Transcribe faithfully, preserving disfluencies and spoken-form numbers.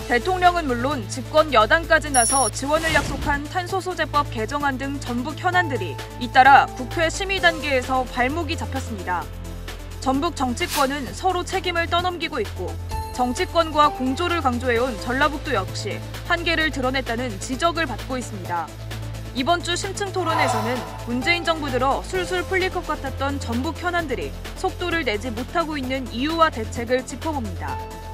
대통령은 물론 집권 여당까지 나서 지원을 약속한 탄소소재법 개정안 등 전북 현안들이 잇따라 국회 심의 단계에서 발목이 잡혔습니다. 전북 정치권은 서로 책임을 떠넘기고 있고 정치권과 공조를 강조해온 전라북도 역시 한계를 드러냈다는 지적을 받고 있습니다. 이번 주 심층 토론에서는 문재인 정부 들어 술술 풀릴 것 같았던 전북 현안들이 속도를 내지 못하고 있는 이유와 대책을 짚어봅니다.